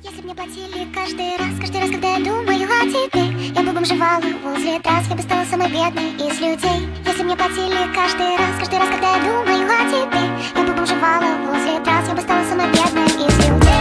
Если б мне платили каждый раз, когда я думаю о тебе, я бы бомжевала возле трасс, я бы стала самой бедной из людей. Если б мне платили каждый раз, когда я думаю о тебе, я бы бомжевала возле трасс, я бы стала самой бедной из людей.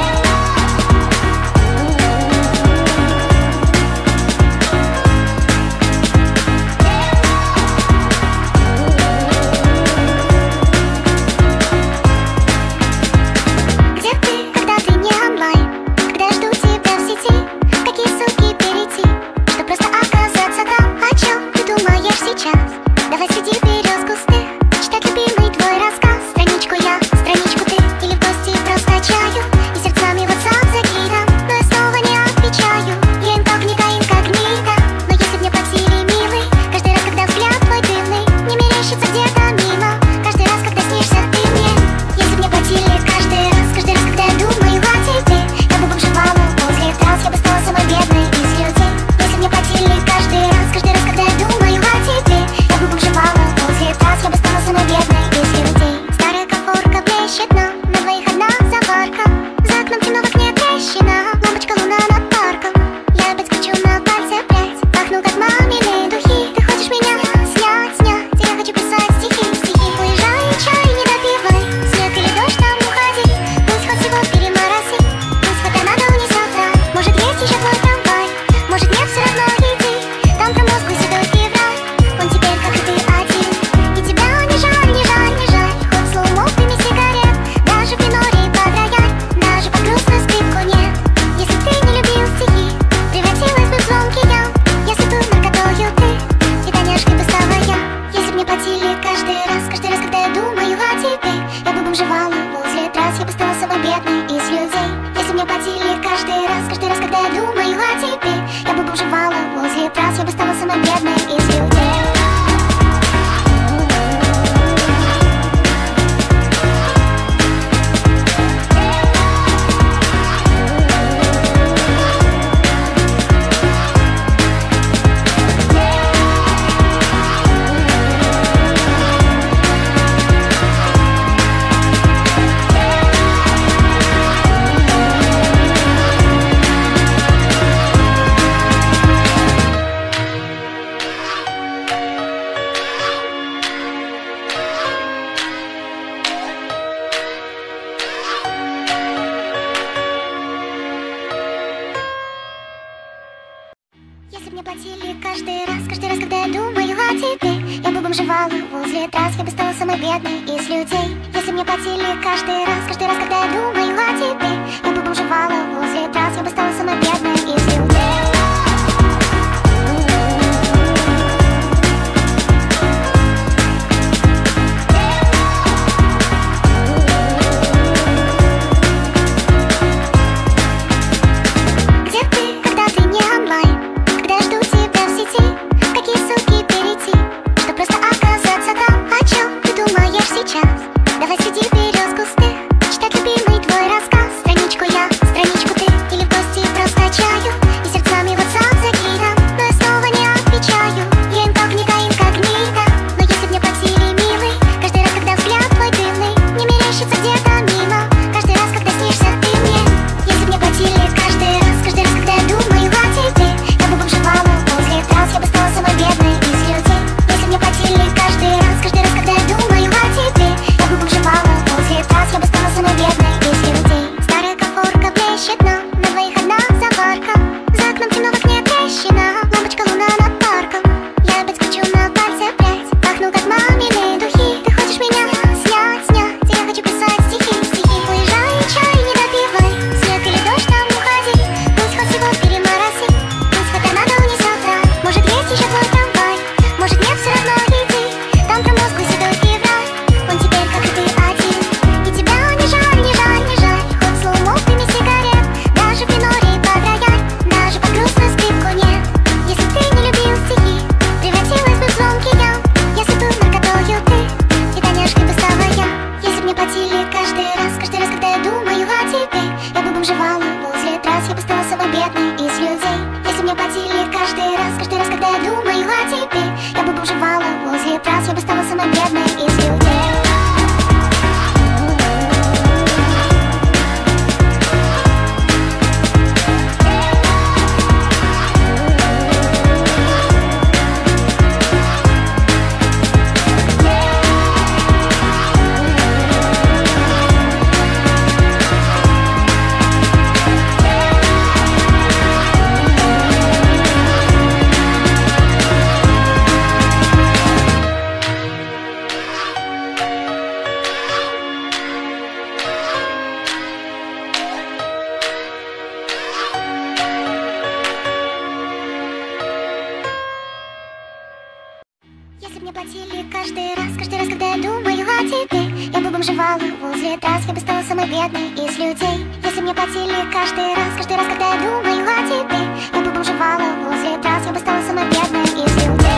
Давай среди берез густых читать любимый твой рассказ. Страничку я, страничку ты, или в гости просто чаю, и сердцами WhatsApp закидам, но я снова не отвечаю. Я инкогнито, но если б мне платили, милый, каждый раз, когда взгляд твой дымный не мерещится где-то мимо, каждый раз, когда снишься ты мне. Если б мне платили каждый раз, когда я думаю о тебе, я бы бомжевала возле трасс, я бы стала самой бедной из людей. Если б мне платили каждый раз, когда я думаю о тебе, я бы бомжевала возле трасс, я бы стала самой бедной из людей. Старая комфорка блещет нам, на двоих одна заварка, за окном темно, в окне трещина, лампочка луна над парком. Я опять кручу на пальце прядь, пахну как мамины духи. Ты хочешь меня снять, я хочу писать стихи. Уезжай, чай не допивай, снег или дождь нам уходи, пусть хоть всего перемороси, пусть хоть надо унесет рай. Может есть еще твой трамвай, может нет, все равно иди, там промозглый седой февраль, он теперь как и ты один. И тебя не жаль, хоть слоумо дыми сигарет, даже в миноре под рояль, даже под грустную скрипку нет. Если ты не любил стихи, превратилась бы в звонкий я. Если был наркотою ты, гитаняшкой бы стала я. Если б мне платили каждый раз, когда я думаю о тебе, я бы бомжевала возле трасс, я бы стала самой бедной из людей. Если б мне платили каждый раз, когда я думаю о тебе, я бы бомжевала возле трасс, я бы стала самой бедной из людей. Если б мне платили каждый раз, когда я думаю о тебе, я бы бомжевала возле трасс, я бы стала самой бедной из людей. Если б мне платили каждый раз, когда я думаю о тебе, я бы бомжевала возле трасс, я бы стала самой бедной из людей. Давай среди берез густых читать любимый твой рассказ. Страничку я, страничку ты, или в гости просто чаю, и сердцами WhatsApp закидам, но я снова не отвечаю. Я инкогнито, но если б мне платили, милый, каждый раз, когда взгляд твой дымный не мерещится где-то мимо, каждый раз, когда снишься ты мне. Если б мне платили каждый раз, когда я думаю о тебе, я бы бомжевала возле трасс, я бы стала самой бедной из людей. Если б мне платили каждый раз, когда я думаю о тебе, я бы бомжевала возле трасс, я бы стала самой бедной из людей. Старая комфорка блещет нам, на двоих одна заварка, за окном темно, в окне трещина, лампочка луна над парком. Я опять кручу на пальце прядь, пахну как мамины духи. Ты хочешь меня снять, я хочу писать стихи. Уезжай, чай не допивай, снег или дождь нам уходи, пусть хоть всего перемороси, пусть хоть надо унесет рай. Может есть еще твой трамвай, может нет, все равно иди, там промозглый седой февраль, он теперь как и ты один. И тебя не жаль, хоть слоумо дыми сигарет, даже в миноре под рояль, даже под грустную скрипку нет. Если ты не любил стихи, превратилась бы в звонкий я. Если был наркотою ты, гитаняшкой бы стала я. Если б мне платили каждый раз, когда я думаю о тебе, я бы бомжевала возле трасс, я бы стала самой бедной из людей. Если б мне платили каждый раз, когда я думаю о тебе, я бы бомжевала возле трасс, я бы стала самой бедной из людей. тебе. Я бы бомжевала возле трасс, я бы стала самой бедной из людей. Если мне платили каждый раз, когда я думаю о тебе. Я бы бомжевала возле трасс, я бы стала самой бедной из людей.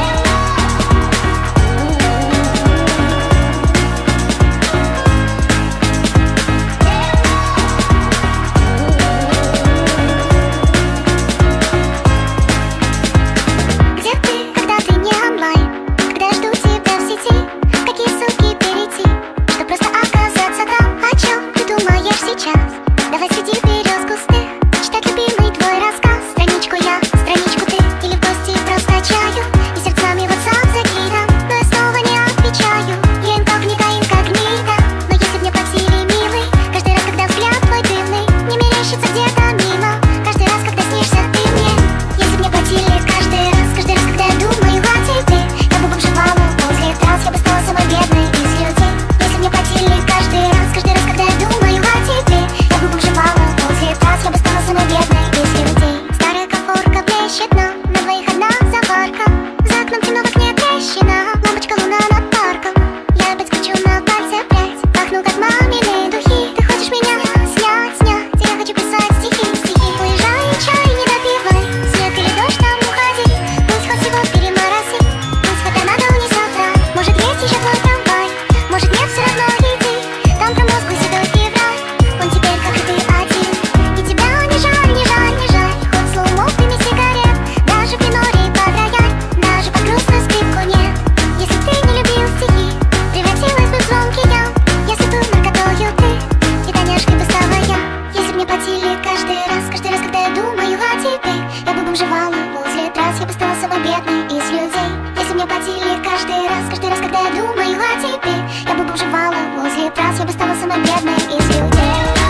Давай среди берез кусты читать любимый твой рассказ. Страничку я, страничку ты, или в гости просто чаю. И сердцами WhatsApp закидам, но я снова не отвечаю. Я инкогнито, инкогнито, но если б мне платили, милый, каждый раз, когда взгляд твой дымный не мерещится где-то мимо, каждый раз, когда снишься ты мне. Если б мне платили каждый раз, когда я думаю о тебе. Я бы бомжевала возле трасс, я бы стала самой бедной из людей. Если б мне платили каждый раз, когда я думаю о тебе. Я бы бомжевала возле трасс, я бы стала самой бедной из людей. Старая комфорка блещет нам, на двоих одна заварка. За окном темно, в окне трещина, лампочка луна над парком. Я опять кручу на пальце прядь, пахну как мамины духи. Ты хочешь меня снять, я хочу писать стихи. Уезжай, чай не допивай, снег или дождь там уходи. Пусть хоть всего перемороси, пусть хоть торнадо унесет рай. Может есть еще твой трамвай, может нет, все равно иди. Там промозглый седой февраль, он теперь как и ты один. И тебя не жаль, не жаль, не жаль. Хоть слоумов дыми сигарет, даже в миноре под рояль, даже под грустную скрипку нет. Если ты не любил стихи, превратилась бы в звонкий я. Если был наркотою ты, и Таняшкой бы стала я. Если б мне платили каждый раз, когда я думаю о тебе. Я бы бомжевала возле трасс, я бы стала самой бедной из людей. Если б мне платили каждый раз, когда я думаю о тебе. Я бы бомжевала возле трасс, я бы стала самой бедной из людей.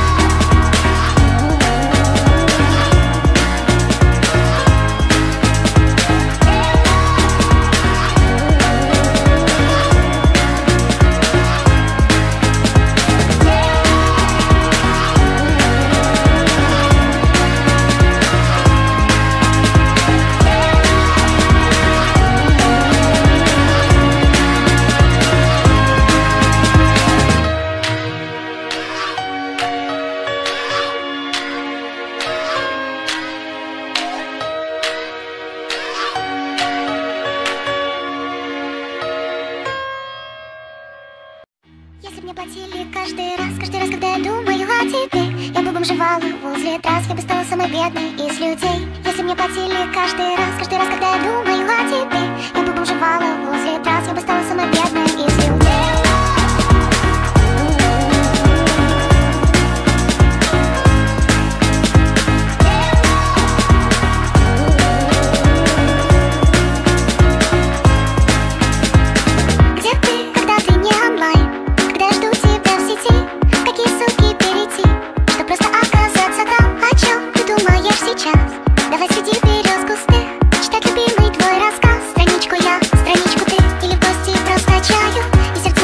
Если б мне платили каждый раз, когда я думаю о тебе. Я бы бомжевала возле трасс, я бы стала самой бедной из людей. Если б мне платили каждый раз, когда я думаю о тебе. Я бы бомжевала возле трасс, я бы стала самой бедной из людей. Давай среди берез кусты читать любимый твой рассказ. Страничку я, страничку ты, или в гости просто чаю. И сердце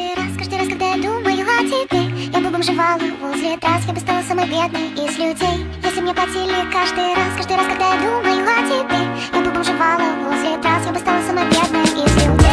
каждый раз, когда я думаю о тебе. Я бы бомжевала возле трасс, я бы стала самой бедной из людей. Если мне платили каждый раз, когда я думаю о тебе. Я бы бомжевала возле трасс, я бы стала самой бедной из людей.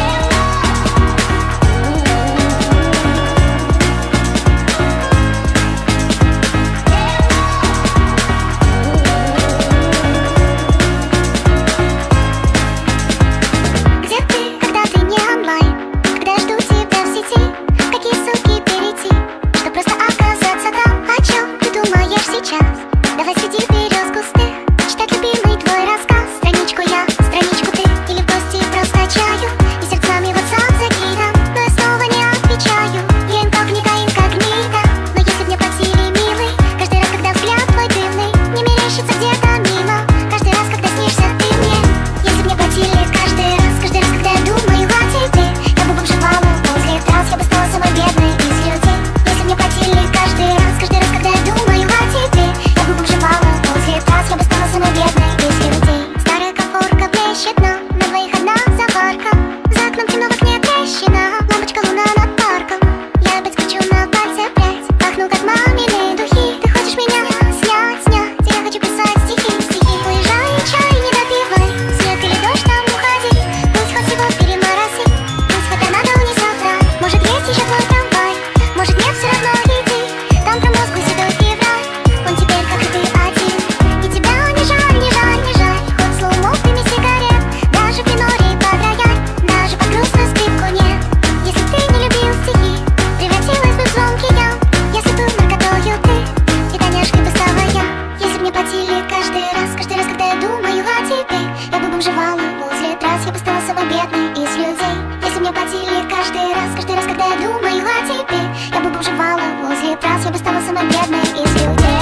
Давай среди берез густых читать любимый твой рассказ. Страничку я, страничку ты, или в гости просто чаю. И сердцами WhatsApp закидам, но я снова не отвечаю. Я инкогнито, инкогнито, но если б мне платили, милый, каждый раз, когда взгляд твой дымный не мерещится где-то мимо. Каждый раз, когда снишься ты мне. Если б мне платили каждый раз, когда я думаю о тебе. Я бы бомжевала возле трасс, я бы стала самой бедной из людей. Если б мне платили каждый раз, когда я думаю о тебе. Я бы бомжевала возле трасс, я бы стала самой бедной из людей. Старая комфорка блещет нам, на двоих одна заварка. За окном темно, в окне трещина, лампочка луна над парком. Я опять кручу на пальце прядь, пахну как мамины духи. Ты хочешь меня снять, я хочу писать стихи. Уезжай, чай не допивай, снег или дождь, там уходи. Пусть хоть всего перемороси, пусть хоть торнадо не завтра. Может есть еще твой трамвай, может нет, все равно иди. Там промозглый седой февраль, он теперь как и ты один. И тебя не жаль, не жаль, не жаль. Хоть слоумов дыми сигарет, даже в миноре под рояль, даже под грустную скрипку нет. Если ты не любил стихи, превратилась бы в звонкий я. Если был наркотою ты, титаняшкой бы стала я. Если б мне платили каждый раз, когда я думаю о тебе. Я бы бомжевала возле трасс, я бы стала самой бедной из людей. Если б мне платили каждый раз, когда я думаю о тебе. Я бы бомжевала возле трасс, я бы стала самой бедной из людей.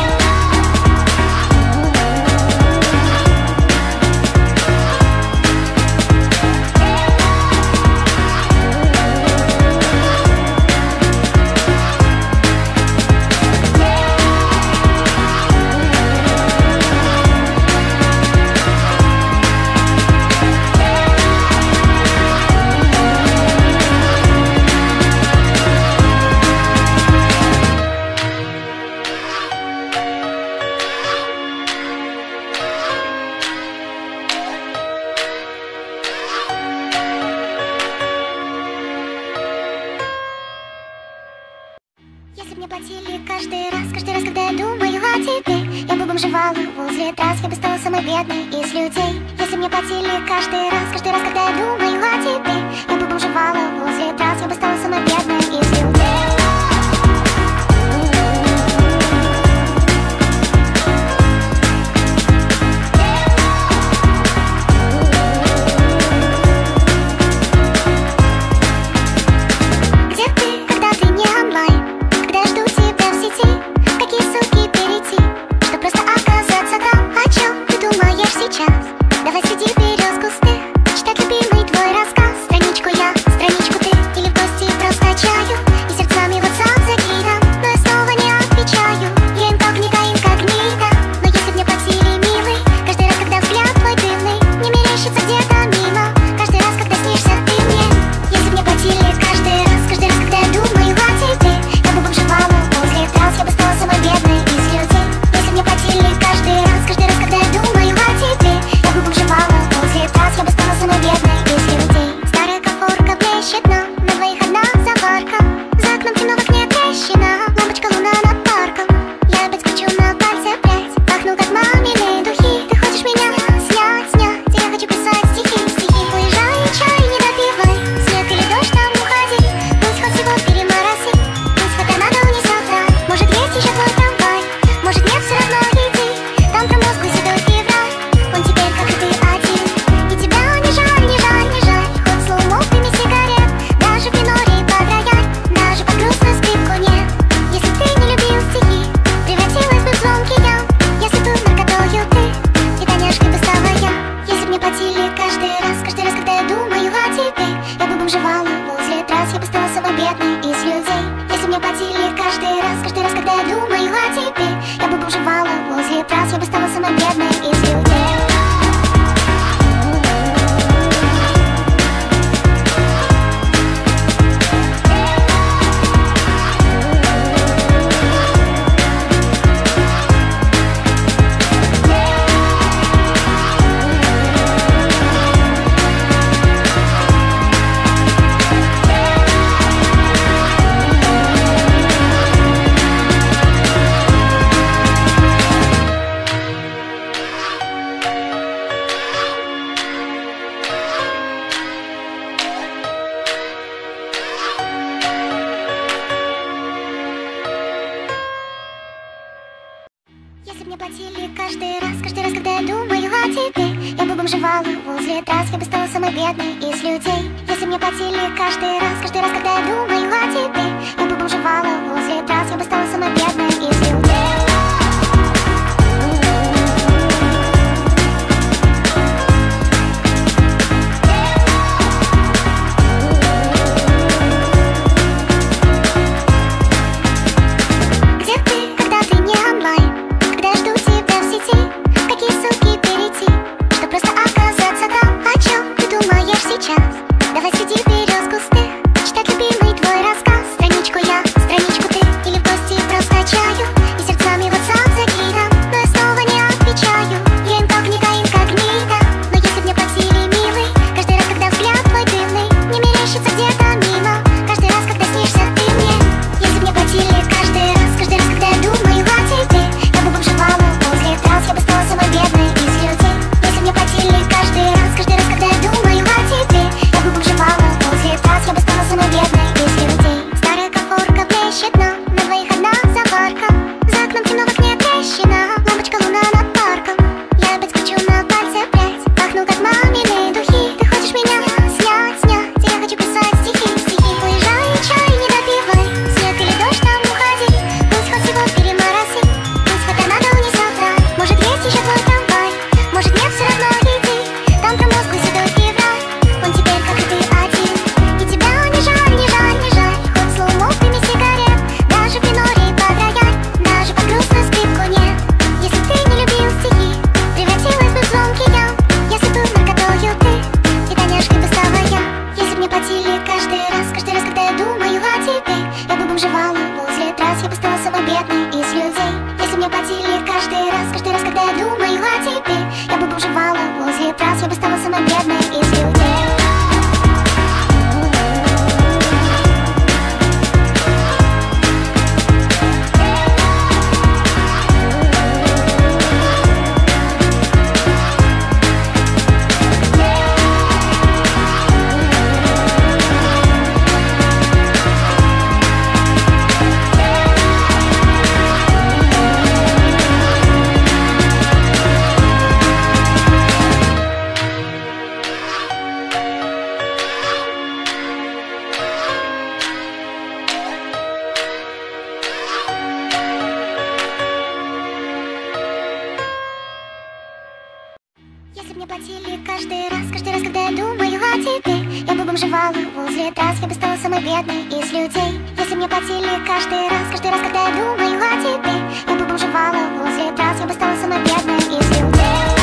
Если б мне платили каждый раз, когда я думаю о тебе. Я бы бомжевала возле трасс, я бы стала самой бедной из людей. Если б мне платили каждый раз, когда я думаю о тебе. Я бы бомжевала возле трасс, я бы стала самой бедной из людей. Давай среди берез густых читать любимый твой рассказ. Страничку я, страничку ты, или в гости просто чаю. я думаю о тебе, я бы бомжевала возле трасс, я бы стала самой бедной из людей. Если мне платили каждый раз, когда я думаю о тебе, я бы бомжевала возле трасс, я бы стала самой бедной из людей. Давай среди берез густых читать любимый твой рассказ. Страничку я, страничку ты, или в гости просто чаю, и сердцами WhatsApp закидам, но я снова не отвечаю. Я инкогнито, но если б мне платили, милый, каждый раз, когда взгляд твой дымный не мерещится где-то мимо, каждый раз, когда снишься ты мне. Если б мне платили каждый раз, когда я думаю о тебе, я бы бомжевала возле трасс, я бы стала самой бедной из людей. Если б мне платили каждый раз, когда я думаю о тебе, я бы бомжевала возле трасс, я бы стала самой бедной из людей. Старая комфорка блещет, но на двоих одна заварка. За окном темно, в окне трещина, лампочка луна над парком. Я опять кручу на пальце прядь, пахну как мамины духи. Ты хочешь меня снять, я хочу писать стихи. Уезжай, чай не допивай, снег или дождь, там уходи. Пусть хоть всего перемороси, пусть хоть торнадо не завтра. Может есть еще твой трамвай, может нет, все равно иди. Там промозглый седой февраль, он теперь как и ты один. И тебя не жаль, не жаль, не жаль. Хоть слоумов прими сигарет, даже в миноре под рояль, даже под грустную скрипку нет. Если ты не любил стихи, превратилась бы в звонкий я. Если был наркотою ты, витаняшкой бы стала я. Если б мне платили каждый раз, когда я думаю о тебе, я бы бомжевала возле трасс, я бы стала самой бедной из людей. Если б мне платили каждый раз, когда я думаю о тебе, я бы бомжевала возле трасс, я бы стала самой бедной из людей. Если б мне платили каждый раз, когда я думаю о тебе, я бы бомжевала возле трасс, я бы стала самой бедной из людей. Если б мне платили каждый раз, когда я думаю о тебе, я бы бомжевала возле трасс, я бы стала самой бедной из людей.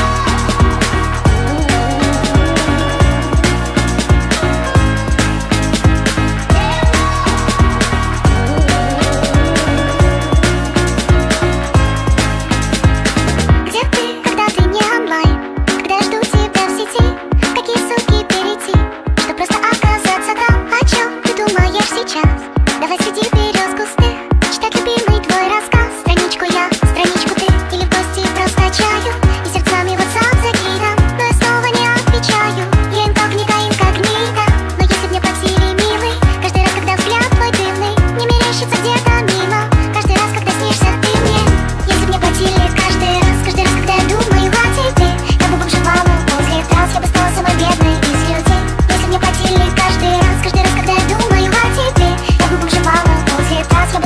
Давай среди берез густых читать любимый твой рассказ. Страничку я, страничку ты, или в гости просто чаю, и сердцами WhatsApp закидам, но я снова не отвечаю. Я инкогнито, но если б мне платили, милый, каждый раз, когда взгляд твой дымный не мерещится где-то мимо, каждый раз, когда снишься ты мне. Если б мне платили каждый раз, когда я думаю о тебе, я бы бомжевала возле трасс, я бы стала самой бедной из людей. Если б мне платили каждый раз, когда я думаю о тебе, я бы бомжевала возле трасс, я бы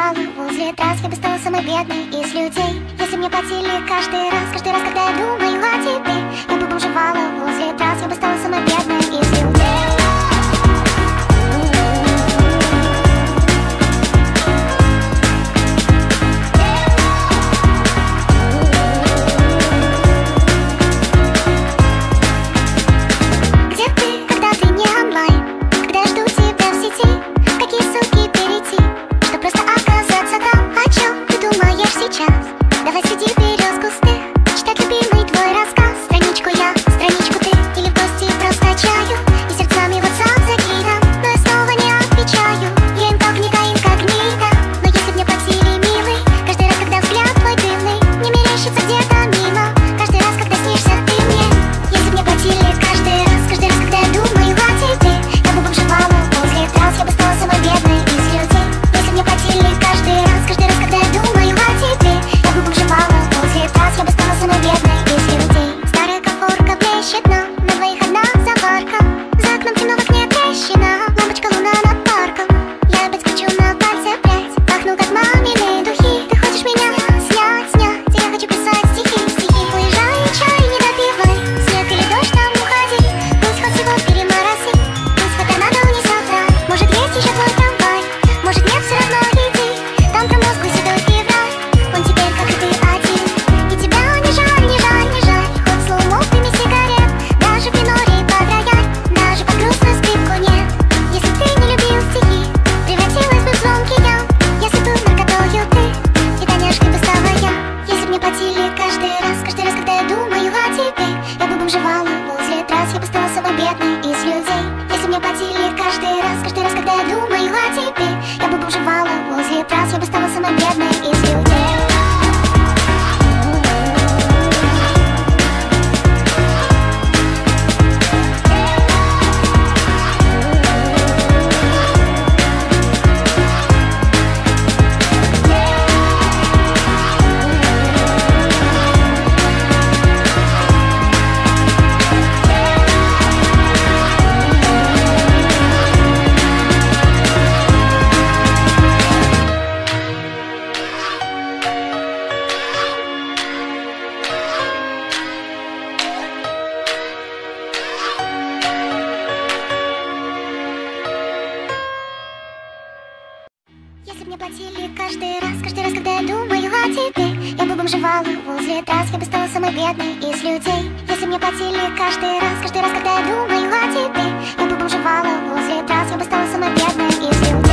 жевала возле трасс, я бы стала самой бедной из людей. Если мне платили каждый раз, когда я думаю о тебе, я бы бомжевала возле трасс, я бы стала самой бедной из людей. Давай среди берез густых читать любимый твой рассказ. Страничку я, страничку ты, или в гости просто чаю, и сердцами WhatsApp закидам, но я снова не отвечаю. Я инкогнито, но если б мне платили, милый, каждый раз, когда взгляд твой дымный не мерещится где-то мимо, каждый раз, когда снишься ты мне. Если б мне платили каждый раз, когда я думаю о тебе, я бы бомжевала возле трасс, я бы стала самой бедной из людей. Если б мне платили каждый раз, когда я думаю о тебе, я бы бомжевала возле трасс, я бы стала самой бедной из людей. Старая конфорка блещет, но на двоих одна заварка. За окном темно, в окне трещина, лампочка луна над парком. Я опять кручу на пальце прядь, пахну как мамины духи. Ты хочешь меня снять, я хочу писать стихи. Уезжай, чай не допивай, снег или дождь, там уходи. Пусть хоть всего перемороси, пусть хоть торнадо не соврать. Может есть еще твой трамвай, может нет, все равно иди. Там промозглый седой февраль, он теперь как и ты один. И тебя не жаль, хоть слоумо прими сигарет, даже в миноре под рояль, даже под грустную скрипку нет. Если ты не любил стихи, превратилась бы в звонкий я. Если был наркотою ты, итальяшкой бы стала я. Если б мне платили каждый раз, когда я думаю о тебе, я бы бомжевала возле трасс, я бы стала самой бедной из людей. Если б мне платили каждый раз, когда я думаю о тебе, я бы бомжевала возле трасс, я бы стала самой бедной из людей. Если б мне платили каждый раз, когда я думаю о тебе, я бы бомжевала возле трасс, я бы стала самой бедной из людей. Если б мне платили каждый раз, когда я думаю о тебе, я бы бомжевала возле трасс, я бы стала самой бедной из людей.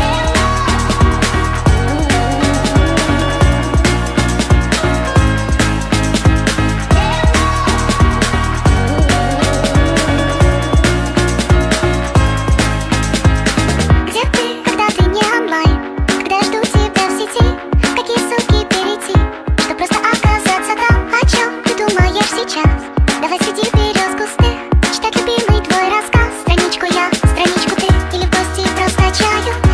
Давай среди берез густых читать любимый твой рассказ. Страничку я, страничку ты, или в гости просто чаю,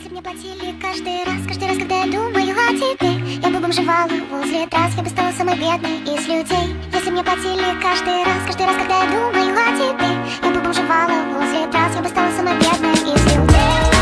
Если б мне платили каждый раз, когда я думаю о тебе, я бы бомжевала возле трасс, я бы стала самой бедной из людей. Если б мне платили каждый раз, когда я думаю о тебе, я бы бомжевала возле трасс, я бы стала самой бедной из людей.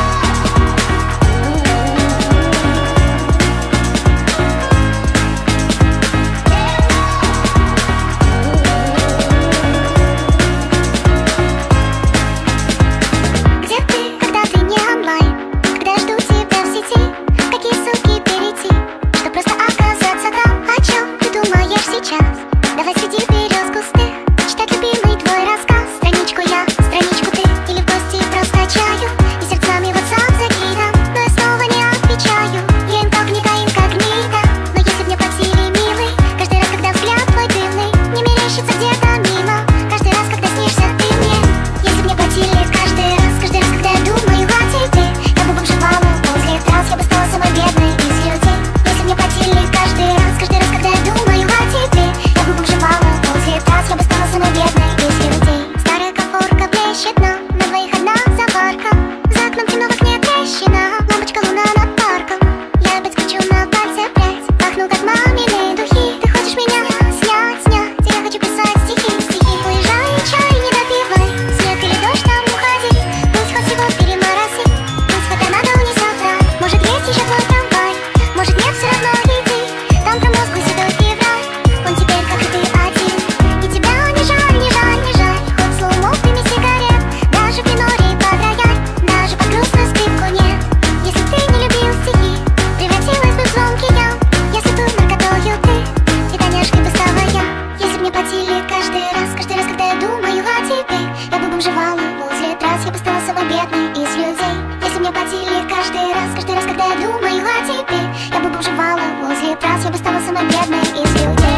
Давай среди берез кусты читать любимый твой рассказ. Страничку я, страничку ты, или в гости просто чаю, и сердцами WhatsApp закидам, но я снова не отвечаю. Я инкогнита, но если б мне платили, милый, каждый раз, когда взгляд твой дымный не мерещится где-то мимо, каждый раз, когда снишься ты мне. Если б мне платили каждый раз, когда я думаю о тебе, я бы бомжевала возле трасс, я бы стала самой бедной из людей. Если б мне платили каждый раз, когда я думаю о тебе, я бы бомжевала возле трасс, я бы стала самой бедной из людей. Старая комфорка блещет, но на двоих одна заварка. За окном темно, в окне трещина, лампочка луна над парком. Я опять кричу на пальце прядь, пахну как мамины духи. Ты хочешь меня снять, я хочу писать стихи. Уезжай, чай не допивай, снег или дождь там уходи. Пусть хоть всего перемороси, пусть хоть торнадо унесет рай. Может есть еще твой трамвай, может нет, все равно иди. Там промозглый седой февраль, он теперь как и ты один. И тебя не жаль, хоть слоумовками сигарет, даже в миноре под рояль, даже под грустную скрипку нет. Если ты не любил стихи, превратилась бы в звонкий ям. Если бы наркотою ты, и коняшкой бы стала я. Если б мне платили каждый раз, когда я думаю о тебе, я бы бомжевала возле трасс, я бы стала самой бедной из людей. Если б мне платили каждый раз, когда я думаю о тебе, я бы бомжевала возле трасс, я бы стала самой бедной из людей.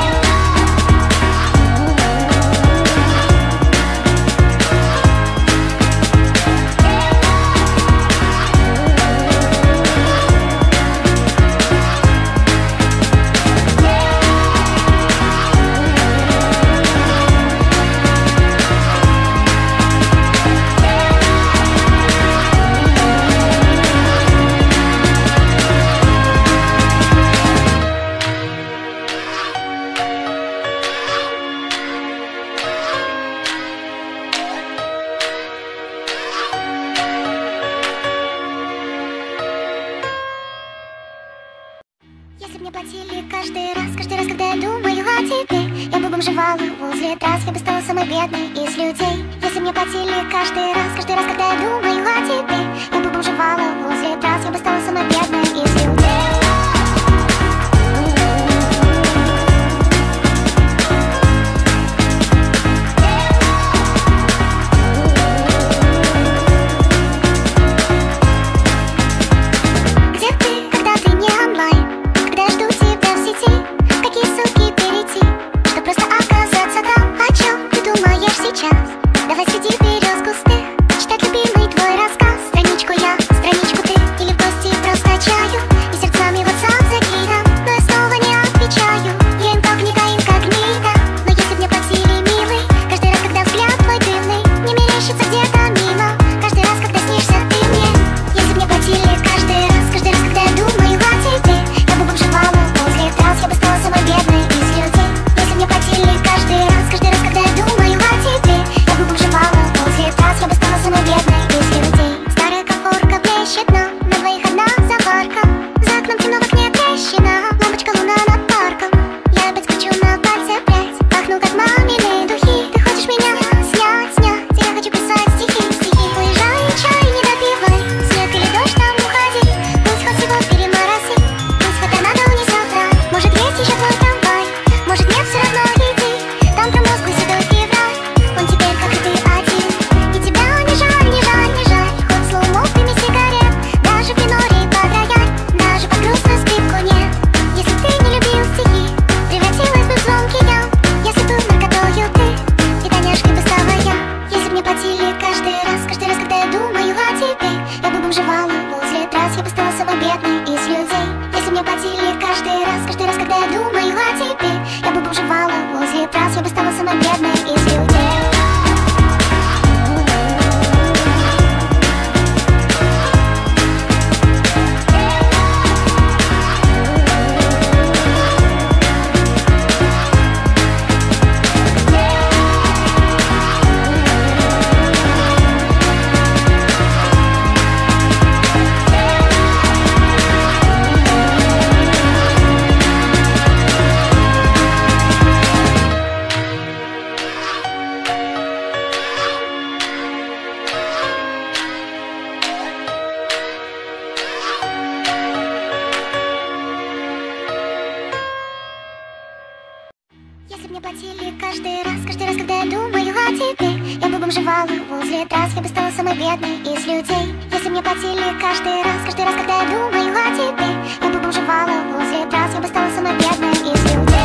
Если б мне платили каждый раз, когда я думаю о тебе, я бы бомжевала возле трасс, я бы стала самой бедной из людей. Если б мне платили каждый раз, когда я думаю о тебе, я бы бомжевала возле трасс, я бы стала самой бедной из людей. Давай среди берез кусты читать любимый твой рассказ. Страничку я, страничку ты, или в гости просто чаю, и сердцами WhatsApp закидам, но я снова не отвечаю. Я инкогнита, но если б мне платили, милый, каждый раз, когда взгляд твой дымный не мерещится где-то мимо, каждый раз, когда снишься ты мне. Если б мне платили каждый раз, когда я думаю о тебе, я бы бомжевала возле трасс, я бы стала самой бедной из людей. Если б мне платили каждый раз, когда я думаю о тебе, я бы бомжевала возле трасс, я бы стала самой бедной из людей. Старая комфорка блещет, но на двоих одна заварка. За окном темно, в окне трещина, лампочка луна над парком. Я опять кричу на пальце прядь, пахну как мамины духи. Ты хочешь меня снять, я хочу писать стихи. Уезжай, чай не допивай, снег или дождь там уходи. Пусть хоть всего перемороси, пусть хоть торнадо унесет рай. Может есть еще твой трамвай, может нет, все равно иди. Там промозглый седой февраль, он теперь как и ты один. И тебя не жаль, хоть слоумовками сигарет, даже в миноре под рояль, даже под грустную скрипку нет. Если ты не любил стихи, превратилась бы в звонкий ям. Если бы наркотою ты, и коняшкой бы стала я. Если б мне платили каждый раз, когда я думаю о тебе, я бы бомжевала возле трасс, я бы стала самой бедной из людей. Если б мне платили каждый раз, когда я думаю о тебе, я бы бомжевала возле трасс, я бы стала самой бедной из людей. возле трасс, я бы стала самой бедной из людей. Если мне платили каждый раз, когда я думаю о тебе, я бы бомжевала возле трасс, я бы стала самой бедной из людей.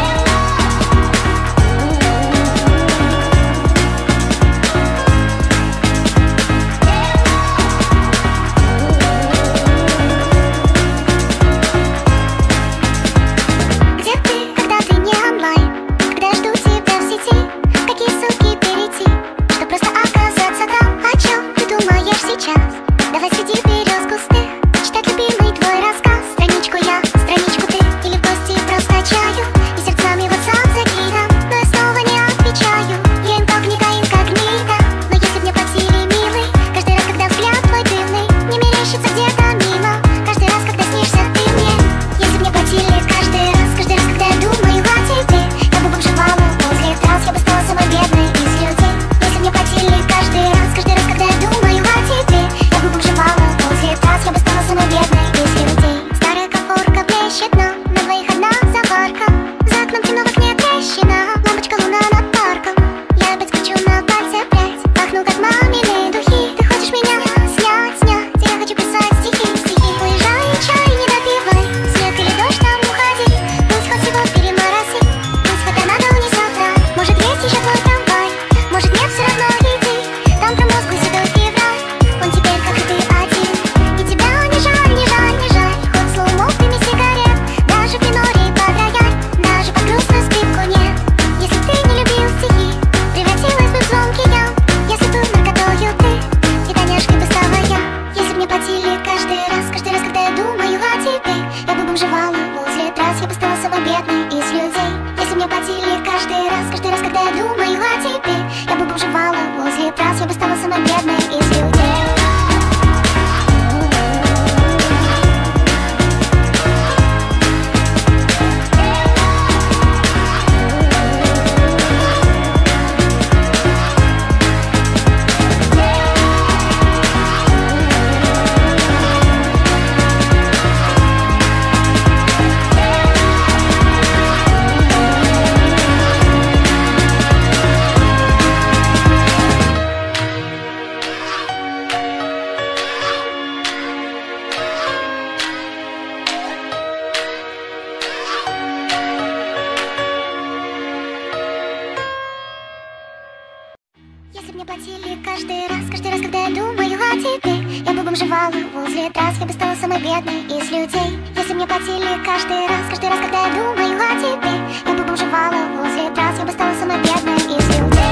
Если б мне платили каждый раз, когда я думаю о тебе, я бы бомжевала возле трасс, я бы стала самой бедной из людей. Если б мне платили каждый раз, когда я думаю о тебе, я бы бомжевала возле трасс, я бы стала самой бедной из людей.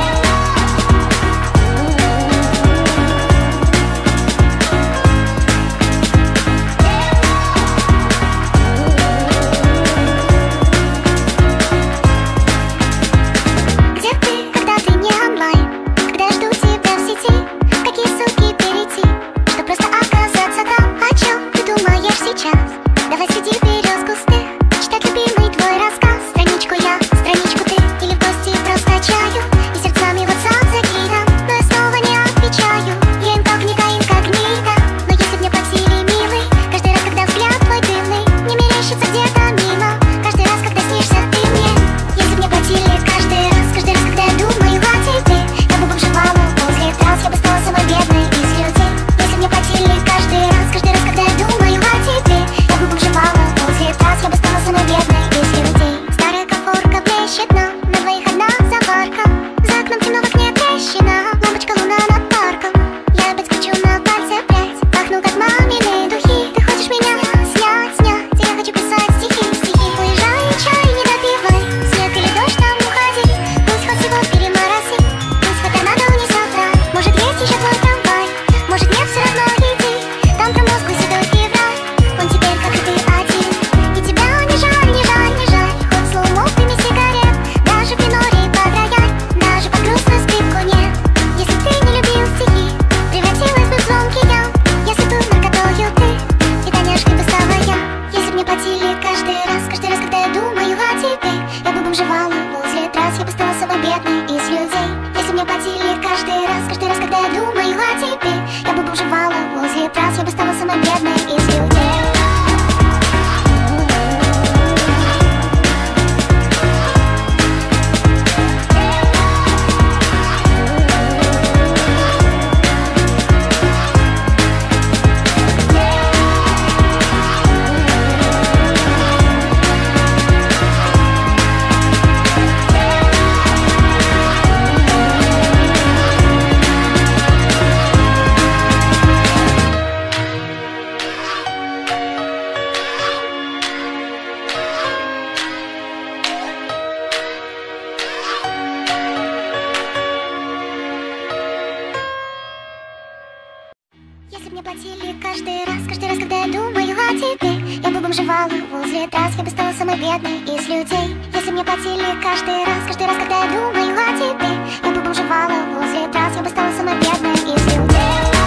мне платили каждый раз, когда я думаю о тебе. Я бы бомжевала возле трасс, я бы стала самой бедной из людей. Если мне платили каждый раз, когда я думаю о тебе. Я бы бомжевала возле трасс, я бы стала самой бедной из людей.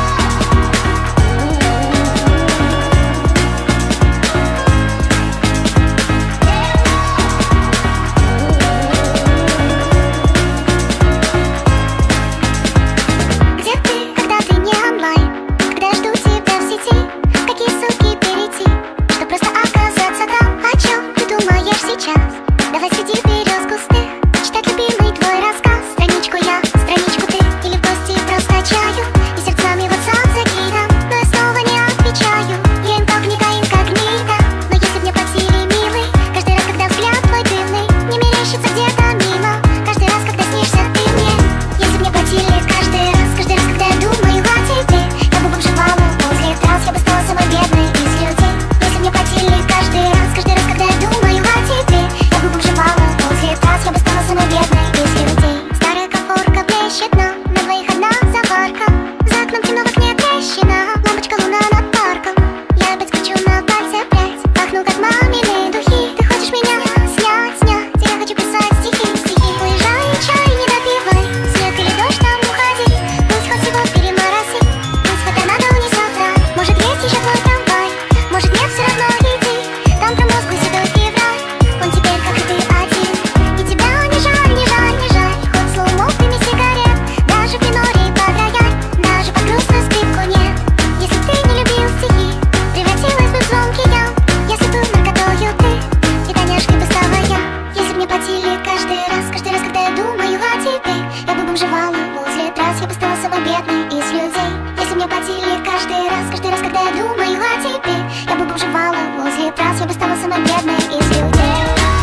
Давай среди берез густых читать любимый твой рассказ. Страничку я, страничку ты, или в гости просто чаю. И сердцами в WhatsApp закидам, но я снова не отвечаю. Я инкогнито, но если б мне платили, милый, каждый раз, когда взгляд твой дымный не мерещится где-то мимо, каждый раз, когда снишься ты мне. Если б мне платили каждый раз, когда я думаю о тебе. Я бы бомжевала возле трасс, я бы стала самой бедной из людей. Если б мне платили каждый раз, когда я думаю о тебе. Я бы бомжевала возле трасс, я бы стала самой бедной из людей. Старая комфорка блещет нам, на двоих одна заварка. За окном темно, в окне трещина, лампочка луна над парком. Я опять кручу на пальце прядь, пахну как мамины духи. Ты хочешь меня снять, я хочу писать стихи. Уезжай, чай не допивай, снег или дождь, там уходи. Пусть хоть всего перемороси, пусть хоть надо унесет рай. Может есть еще твой трамвай, может нет, все равно иди. Там промозглый седой февраль, он теперь как и ты один. И тебя не жаль, не жаль, не жаль. Хоть слоумов дыми сигарет, даже в миноре под рояль, даже под грустную скрипку нет. Если ты не любил стихи, превратилась бы в звонкий я. Если был наркотою ты, и Таняшкой бы стала я. Если б мне платили каждый раз, когда я думаю о тебе. Я бы бомжевала возле трасс, я бы стала самой бедной из людей. Если б мне платили каждый раз, когда я думаю о тебе. Я бы бомжевала возле трасс, я бы стала самой бедной из людей.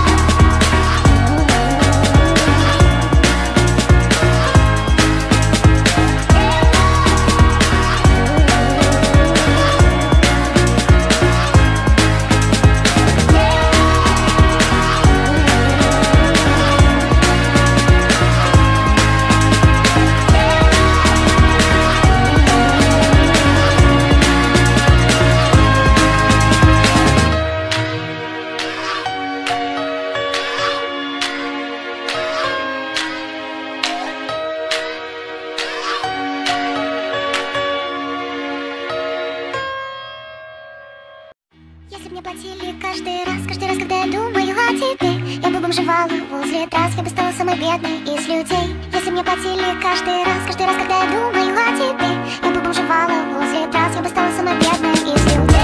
Если б мне платили каждый раз, когда я думаю о тебе. Я бы бомжевала возле трасс, я бы стала самой бедной из людей. Если б мне платили каждый раз, когда я думаю о тебе. Я бы бомжевала возле трасс, я бы стала самой бедной из людей.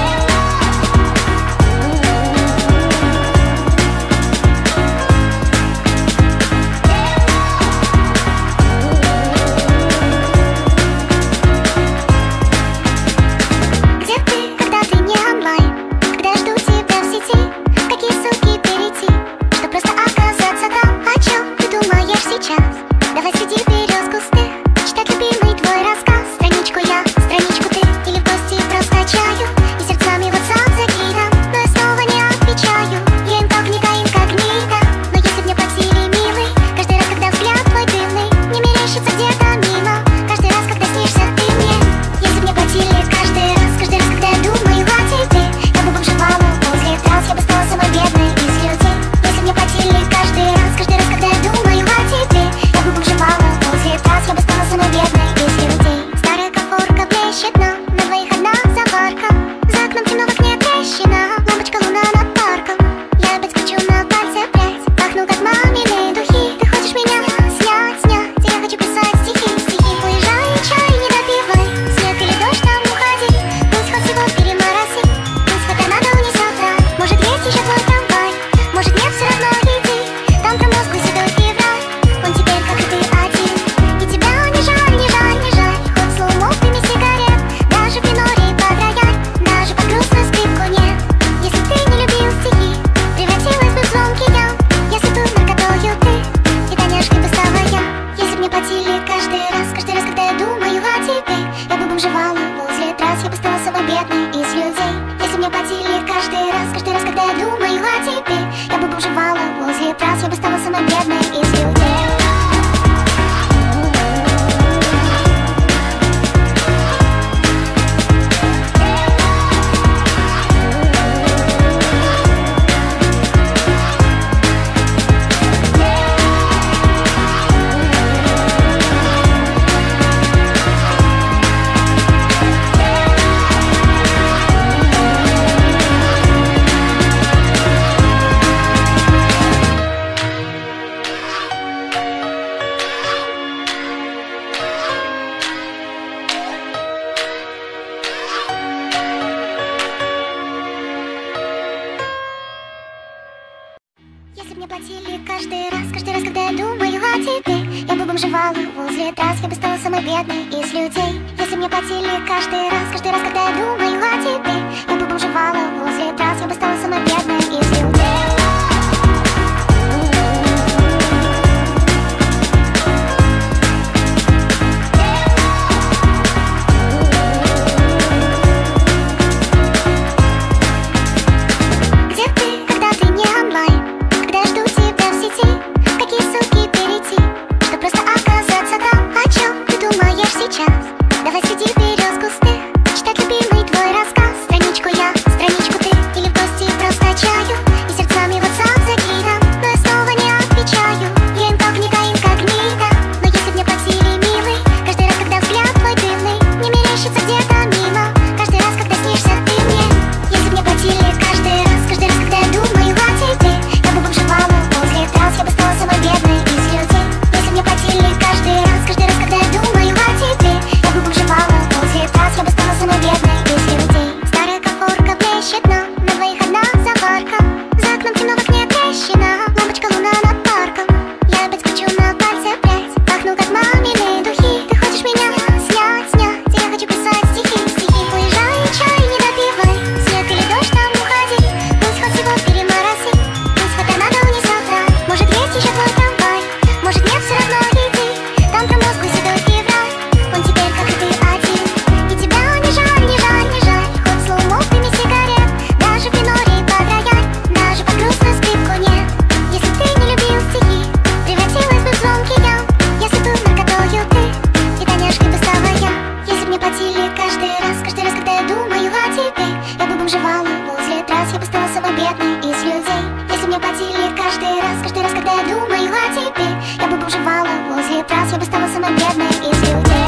Давай среди берез густых читать любимый твой рассказ. Страничку я, страничку ты, или в гости каждый раз, когда я думаю о тебе. Я бы бомжевала возле трасс, я бы стала самой бедной из людей. Если мне платили каждый раз, когда я думаю о тебе. Я бы бомжевала возле трасс, я бы стала самой бедной из людей. Давай среди берез густых читать любимый твой рассказ. Страничку я, страничку ты, или в гости просто чаю. И сердцами WhatsApp закидам, но я снова не отвечаю. Я инкогнито, но если б мне платили, милый, каждый раз, когда взгляд твой дымный не мерещится где-то мимо. Каждый раз, когда снишься ты мне. Если б мне платили каждый раз, когда я думаю о тебе. Я бы бомжевала возле трасс, я бы стала самой бедной из людей. Если б мне платили каждый раз, когда я думаю о тебе. Я бы стала самой бедной из людей. Старая комфорка блещет нам, на двоих одна заварка. За окном темно, в окне трещина, лампочка луна над парком. Я опять кручу на пальце прядь, пахну как мамины духи. Ты хочешь меня снять, я хочу писать стихи. Уезжай, чай не допивай, снег или дождь, там уходи. Пусть хоть всего перемороси, пусть хоть надо не соврать. Может есть еще твой трамвай, может нет, все равно иди. Там промозглый седой февраль, он теперь как и ты один. Я бы стала самой бедной из людей. Если мне платили каждый раз, когда я думаю о тебе. Я бы бомжевала возле трасс, я бы стала самой бедной из людей.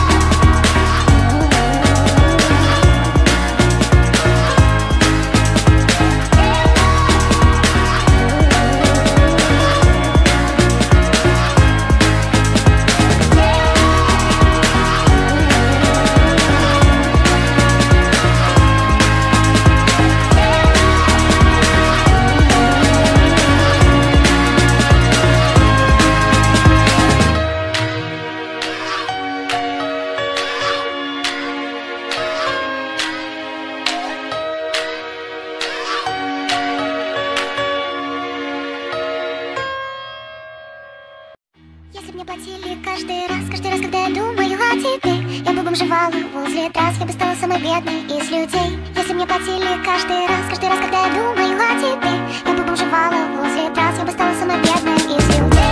Если б мне платили каждый раз, когда я думаю о тебе. Я бы бомжевала возле трасс, я бы стала самой бедной из людей. Если б мне платили каждый раз, когда я думаю о тебе. Я бы бомжевала возле трасс, я бы стала самой бедной из людей.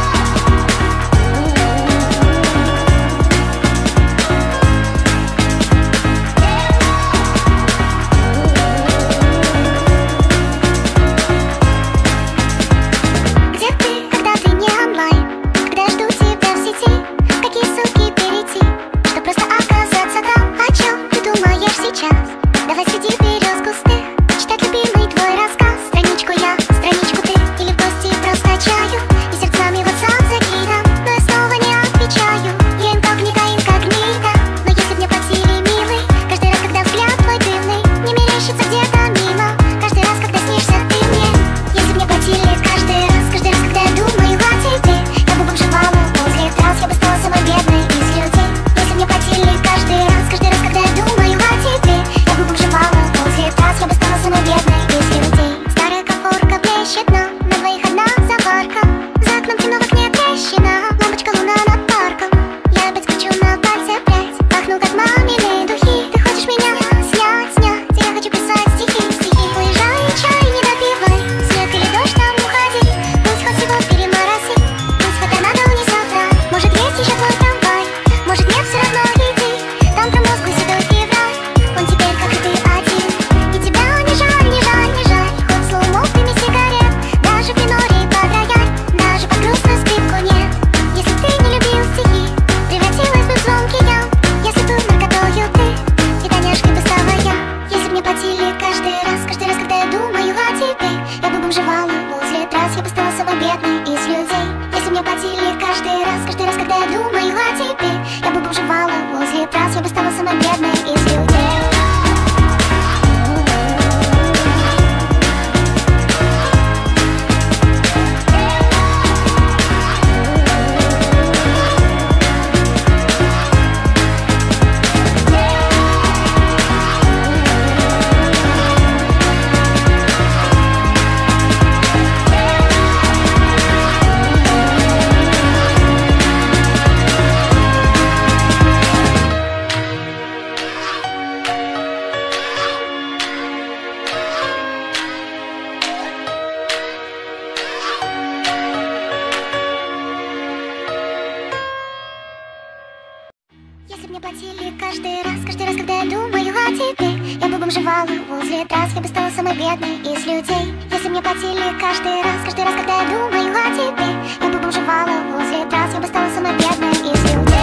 Давай среди берез густых читать любимый твой рассказ. Страничку я, страничку ты, или в гости просто Я бы бомжевала возле трасс, я бы стала самой бедной из людей. Если мне платили каждый раз, когда я думаю о тебе. Я бы бомжевала возле трасс, я бы стала самой бедной из людей.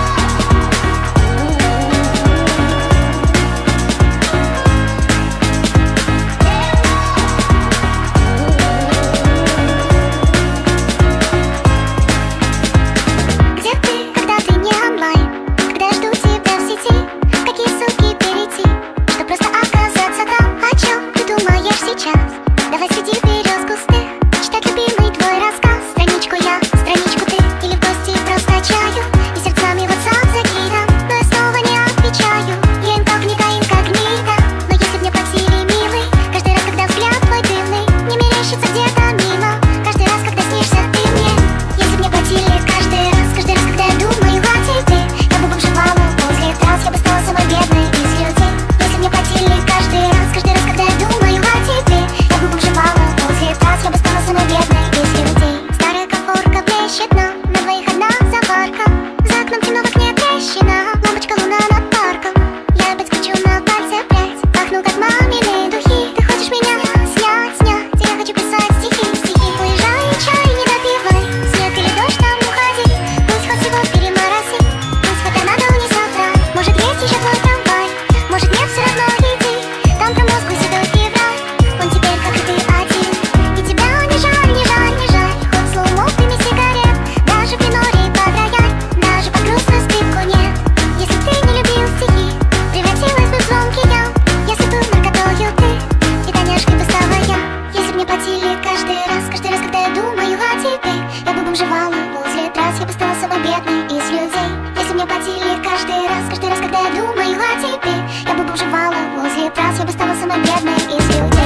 Давай среди берез густых читать любимый твой рассказ. Страничку я, страничку ты, или в гости просто чаю. И сердцами WhatsApp закидам, но я снова не отвечаю. Я инкогнито, инкогнито. Но если б мне платили, милый, каждый раз, когда взгляд твой дымный не мерещится где-то мимо, каждый раз, когда снишься ты мне. Если б мне платили каждый раз, когда я думаю о тебе. Я бы бомжевала возле трасс, я бы стала самой бедной из людей. Если б мне платили каждый раз, когда я думаю о тебе. Я бы бомжевала возле трасс, я бы стала самой бедной из людей. Старая комфорка блещет нам, на двоих одна заварка. За окном темно, в окне трещина, лампочка луна над парком. Я опять кручу на пальце прядь, пахну как мамины духи. Ты хочешь меня снять, я хочу писать стихи. Уезжай, чай не допивай, снег или дождь там уходи. Пусть хоть всего перемороси, пусть хоть надо не соврать. Может есть еще твой трамвай, может нет, все равно иди. Там промозглый седой февраль, он теперь как и ты один. И тебя не жаль, не жаль, не жаль. Хоть слоумо дыми сигарет, даже в миноре подрояй, даже под грустную скрипку нет. Если ты не любил стихи, превратилась бы в звонкий я. Если был наркотою ты, и таняшкой бы стала я. Если б мне платили каждый раз, когда я думаю о тебе. Я бы бомжевала возле трасс, я бы стала самой бедной из людей. Если б мне платили каждый раз, когда я думаю о тебе. Я бы бомжевала возле трасс, я бы стала самой бедной из людей.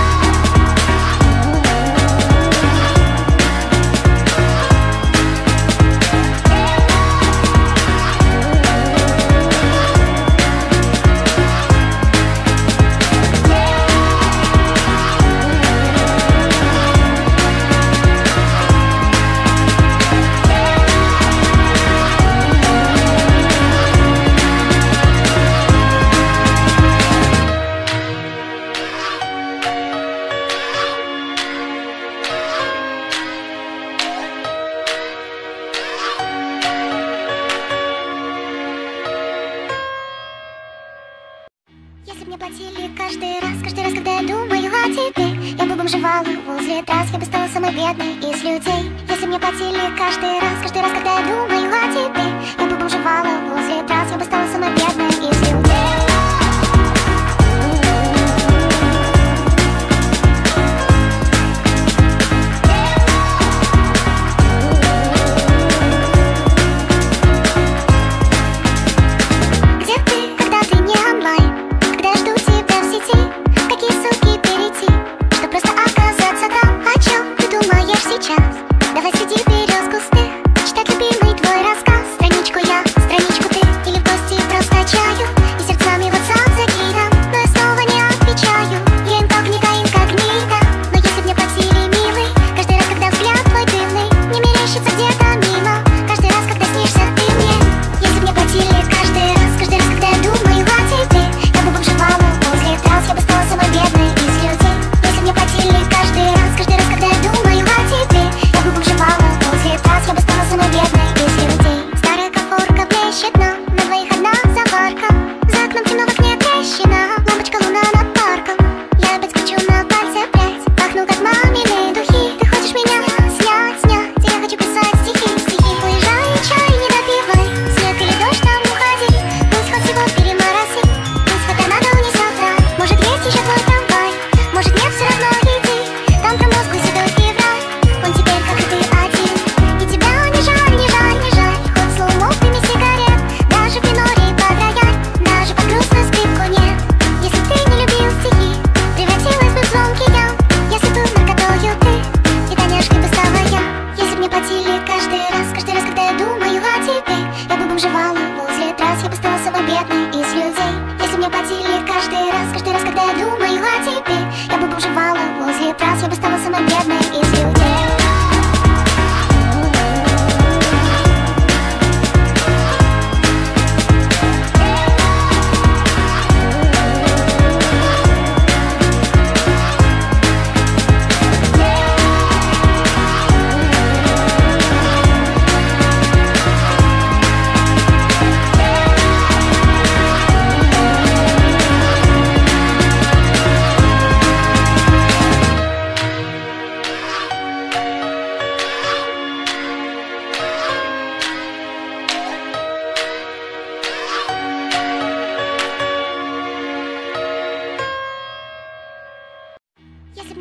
Если б мне платили каждый раз, когда я думаю о тебе. Я бы бомжевала возле трасс, я бы стала самой бедной из людей. Если б мне платили каждый раз, когда я думаю о тебе. Я бы бомжевала возле трасс, я бы стала самой бедной из людей. Давай среди берез густых читать любимый твой рассказ. Страничку я, страничку ты, или в гости просто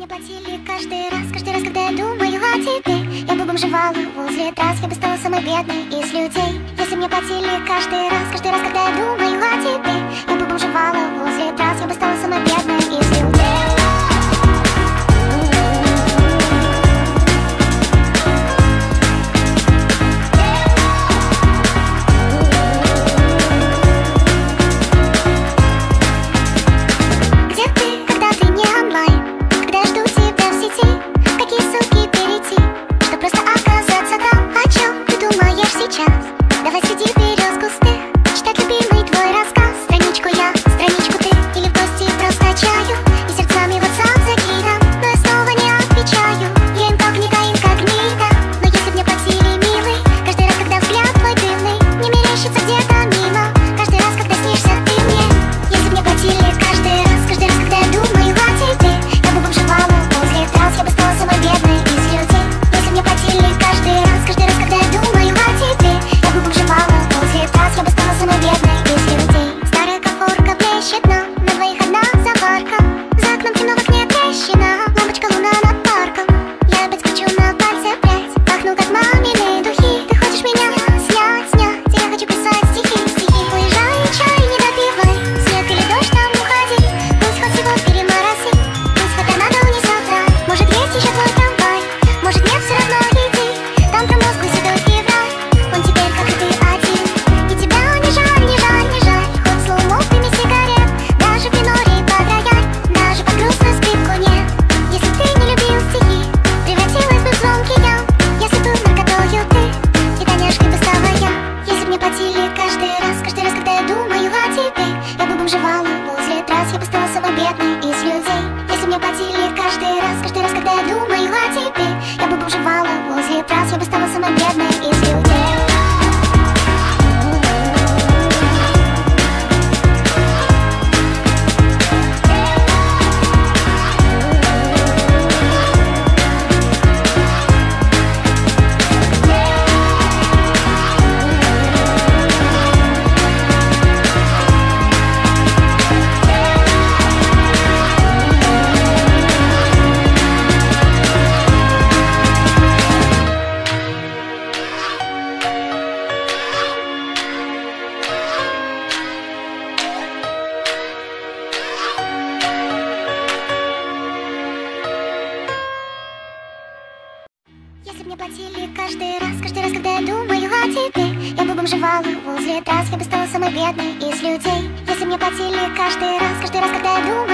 мне платили каждый раз, когда я думаю о тебе, я бы бомжевала возле трасс, я бы стала самой бедной из людей. Если мне платили каждый раз, когда я думаю о тебе, я бы бомжевала возле трасс, я бы стала самой бедной из людей. Давай среди берез густых читать любимый твой рассказ. Страничку я, страничку ты, или в гости просто чаю, и сердцами WhatsApp закидам, но я снова не отвечаю. Я инкогнито, но если б мне платили, милый, каждый раз, когда взгляд твой дымный не мерещится где-то мимо, каждый раз, когда снишься ты мне. Если б мне платили каждый раз, когда я думаю о тебе, я бы бомжевала возле трасс, я бы стала самой бедной из людей. Если б мне платили каждый раз, когда я думаю о тебе, я бы бомжевала возле трасс, я бы стала самой бедной из людей. Старая комфорка блещет нам, на двоих одна заварка, за окном темно, в окне трещина, лампочка луна над парком. Я опять кручу на пальце прядь, пахну как мамины духи. Ты хочешь меня снять, и я хочу писать стихи. Уезжай, чай не допивай, снег или дождь, там уходи, пусть хоть всего перемороси, пусть хоть торнадо не сотрай. Может есть еще твой трамвай, может нет, все равно иди, там промозглый седой февраль, он теперь как и ты один. И тебя не жаль, хоть слоумов дыми сигарет, даже в миноре под рояль, даже под грустную скрипку нет. Если ты не любил стихи, превратилась бы в звонкий я. Если был наркотою ты, и коняшкой бы стала я. Если б мне платили каждый раз, когда я думаю о тебе, я бы бомжевала возле трасс, я бы стала самой бедной из людей. Если б мне платили каждый раз, когда я думаю о тебе, я бы бомжевала возле трасс, я бы стала самой бедной из людей. Если б мне платили каждый раз, когда я думаю о тебе, я бы бомжевала возле трасс, я бы стала самой бедной из людей. Если б мне платили каждый раз, когда я думаю